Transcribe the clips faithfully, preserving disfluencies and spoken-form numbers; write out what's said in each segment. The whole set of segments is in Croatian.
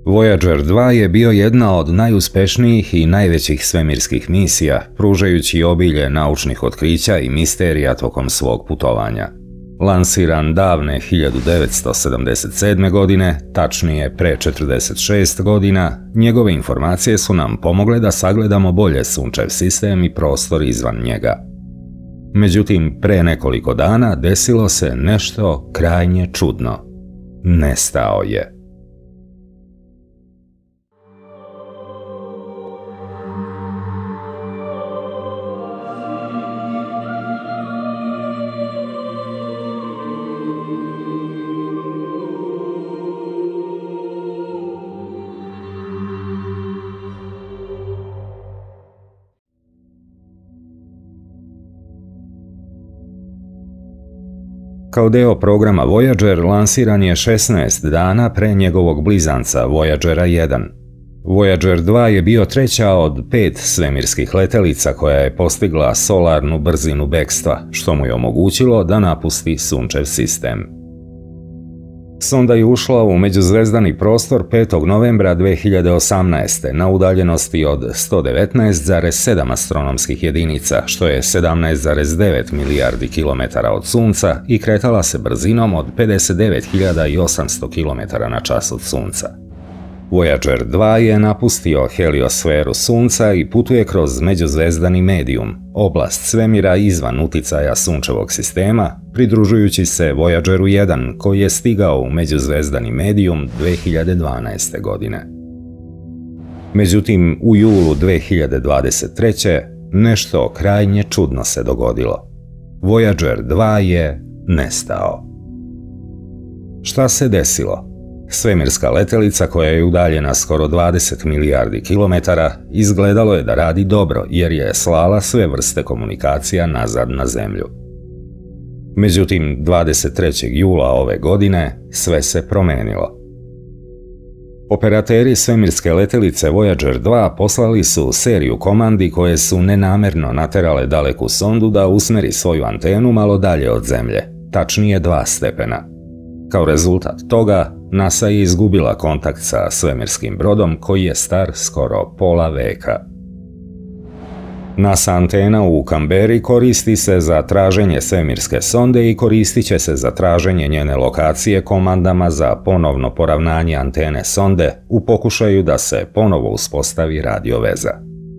Voyager dva je bio jedna od najuspešnijih i najvećih svemirskih misija, pružajući obilje naučnih otkrića i misterija tokom svog putovanja. Lansiran davne hiljadu devetsto sedamdeset sedme. godine, tačnije pre četrdeset šest godina, njegove informacije su nam pomogle da sagledamo bolje sunčev sistem i prostor izvan njega. Međutim, pre nekoliko dana desilo se nešto krajnje čudno. Nestao je. Kao deo programa Voyager lansiran je šesnaest dana pre njegovog blizanca Voyagera jedan. Voyager dva je bio treća od pet svemirskih letelica koja je postigla solarnu brzinu bekstva, što mu je omogućilo da napusti sunčev sistem. Sonda je ušla u međuzvezdani prostor petog novembra dve hiljade osamnaeste. na udaljenosti od sto devetnaest zarez sedam astronomskih jedinica, što je sedamnaest zarez devet milijardi kilometara od Sunca i kretala se brzinom od pedeset devet hiljada osamsto kilometara na čas od Sunca. Voyager dva je napustio heliosferu Sunca i putuje kroz međuzvezdani medijum, oblast svemira izvan uticaja sunčevog sistema, pridružujući se Voyageru jedan koji je stigao u međuzvezdani medijum dve hiljade dvanaeste. godine. Međutim, u julu dve hiljade dvadeset treće. nešto krajnje čudno se dogodilo. Voyager dva je nestao. Šta se desilo? Svemirska letelica koja je udaljena skoro dvadeset milijardi kilometara izgledalo je da radi dobro jer je slala sve vrste komunikacija nazad na Zemlju. Međutim, dvadeset trećeg jula ove godine sve se promenilo. Operateri svemirske letelice Voyager dva poslali su seriju komandi koje su nenamerno naterale daleku sondu da usmeri svoju antenu malo dalje od Zemlje, tačnije dva stepena. Kao rezultat toga, NASA je izgubila kontakt sa svemirskim brodom koji je star skoro pola veka. NASA antena u Kamberi koristi se za traženje svemirske sonde i koristit će se za traženje njene lokacije komandama za ponovno poravnanje antene sonde u pokušaju da se ponovo uspostavi radio veza.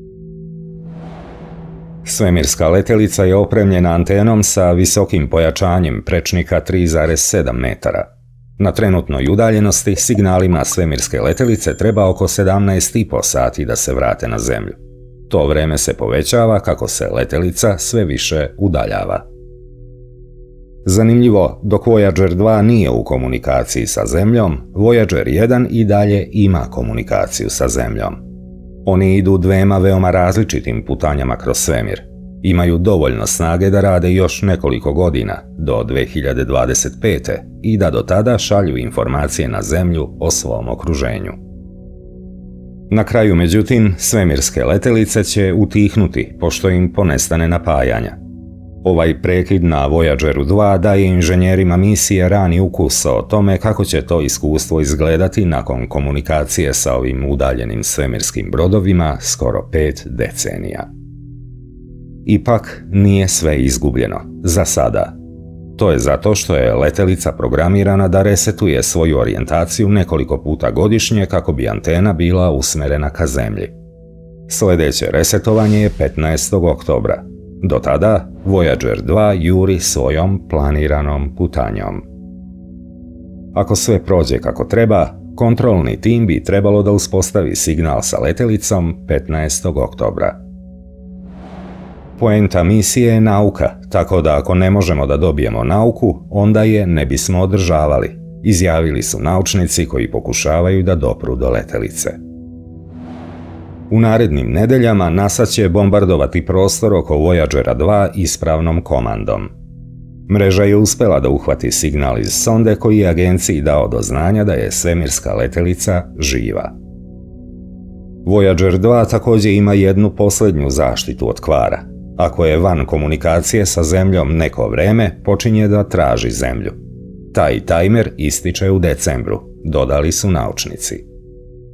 Svemirska letelica je opremljena antenom sa visokim pojačanjem prečnika tri zarez sedam metara. Na trenutnoj udaljenosti signalima svemirske letelice treba oko sedamnaest i po sati da se vrate na Zemlju. To vreme se povećava kako se letelica sve više udaljava. Zanimljivo, dok Voyager dva nije u komunikaciji sa Zemljom, Voyager jedan i dalje ima komunikaciju sa Zemljom. Oni idu dvema veoma različitim putanjama kroz svemir. Imaju dovoljno snage da rade još nekoliko godina, do dve hiljade dvadeset pete. i da do tada šalju informacije na Zemlju o svom okruženju. Na kraju, međutim, svemirske letelice će utihnuti, pošto im ponestane napajanja. Ovaj prekid na Voyageru dva daje inženjerima misije rani ukus o tome kako će to iskustvo izgledati nakon komunikacije sa ovim udaljenim svemirskim brodovima skoro pet decenija. Ipak nije sve izgubljeno, za sada. To je zato što je letelica programirana da resetuje svoju orijentaciju nekoliko puta godišnje kako bi antena bila usmerena ka Zemlji. Sljedeće resetovanje je petnaestog oktobra. Do tada, Voyager dva juri svojom planiranom putanjom. Ako sve prođe kako treba, kontrolni tim bi trebalo da uspostavi signal sa letelicom petnaestog oktobra. Poenta misije je nauka, tako da ako ne možemo da dobijemo nauku, onda je ne bismo održavali, izjavili su naučnici koji pokušavaju da dopru do letelice. U narednim nedeljama NASA će bombardovati prostor oko Voyagera dva ispravnom komandom. Mreža je uspela da uhvati signal iz sonde koji je agenciji dao do znanja da je svemirska letelica živa. Voyager dva također ima jednu posljednju zaštitu od kvara. Ako je van komunikacije sa Zemljom neko vreme, počinje da traži Zemlju. Taj tajmer ističe u decembru, dodali su naučnici.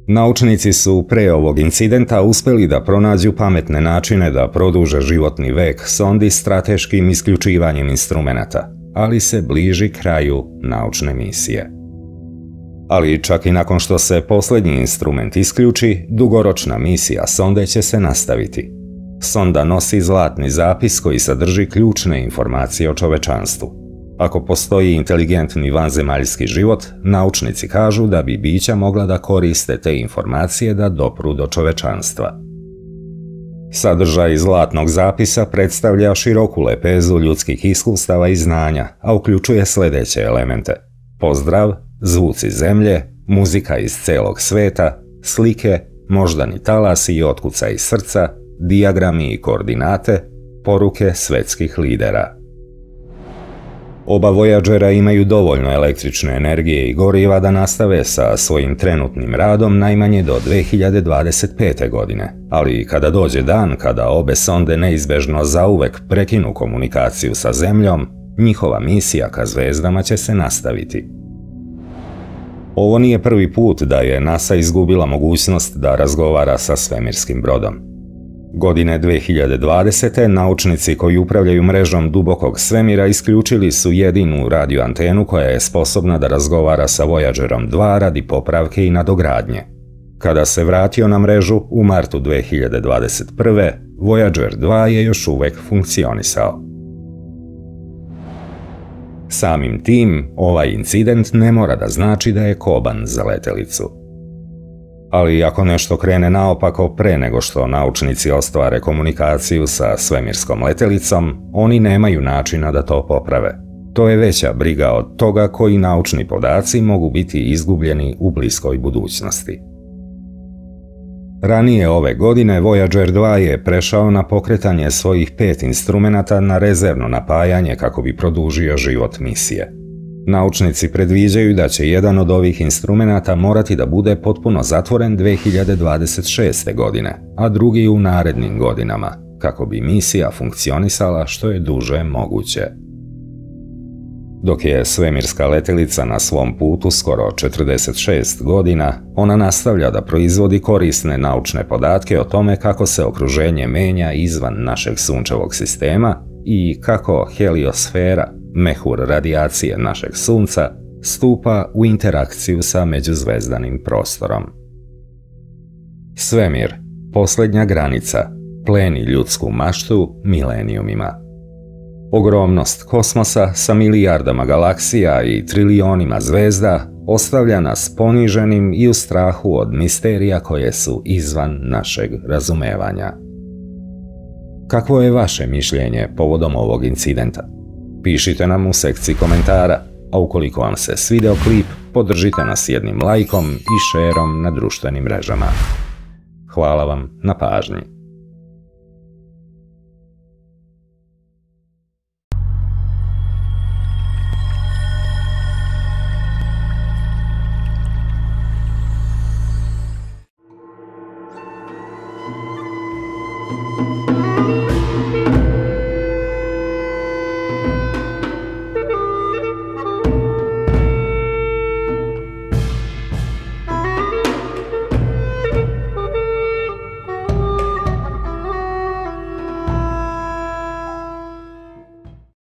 Naučnici su pre ovog incidenta uspjeli da pronađu pametne načine da produže životni vek sondi strateškim isključivanjem instrumenata, ali se bliži kraju naučne misije. Ali čak i nakon što se posljednji instrument isključi, dugoročna misija sonde će se nastaviti. Sonda nosi zlatni zapis koji sadrži ključne informacije o čovečanstvu. Ako postoji inteligentni vanzemaljski život, naučnici kažu da bi bića mogla da koriste te informacije da dopru do čovečanstva. Sadržaj zlatnog zapisa predstavlja široku lepezu ljudskih iskustava i znanja, a uključuje sljedeće elemente: pozdrav, zvuci zemlje, muzika iz celog sveta, slike, moždani talasi i otkucaji srca, dijagrami i koordinate, poruke svetskih lidera. Oba Voyagera imaju dovoljno električne energije i goriva da nastave sa svojim trenutnim radom najmanje do dve hiljade dvadeset pete. godine, ali kada dođe dan kada obe sonde neizbežno zauvek prekinu komunikaciju sa Zemljom, njihova misija ka zvezdama će se nastaviti. Ovo nije prvi put da je NASA izgubila mogućnost da razgovara sa svemirskim brodom. Godine dve hiljade dvadesete. naučnici koji upravljaju mrežom dubokog svemira isključili su jedinu radio antenu koja je sposobna da razgovara sa Voyagerom dva radi popravke i nadogradnje. Kada se vratio na mrežu u martu dve hiljade dvadeset prve. Voyager dva je još uvek funkcionisao. Samim tim, ovaj incident ne mora da znači da je koban za letelicu. Ali ako nešto krene naopako pre nego što naučnici ostvare komunikaciju sa svemirskom letelicom, oni nemaju načina da to poprave. To je veća briga od toga koji naučni podaci mogu biti izgubljeni u bliskoj budućnosti. Ranije ove godine Voyager dva je prešao na pokretanje svojih pet instrumenata na rezervno napajanje kako bi produžio život misije. Naučnici predviđaju da će jedan od ovih instrumenata morati da bude potpuno zatvoren dve hiljade dvadeset šeste. godine, a drugi u narednim godinama, kako bi misija funkcionisala što je duže moguće. Dok je svemirska letelica na svom putu skoro četrdeset šest godina, ona nastavlja da proizvodi korisne naučne podatke o tome kako se okruženje menja izvan našeg sunčevog sistema i kako heliosfera, mehur radijacije našeg sunca, stupa u interakciju sa međuzvezdanim prostorom. Svemir, posljednja granica, pleni ljudsku maštu milenijumima. Ogromnost kosmosa sa milijardama galaksija i trilionima zvezda ostavlja nas poniženim i u strahu od misterija koje su izvan našeg razumevanja. Kakvo je vaše mišljenje povodom ovog incidenta? Pišite nam u sekciji komentara, a ukoliko vam se svideo klip, podržite nas jednim lajkom i šerom na društvenim mrežama. Hvala vam na pažnji.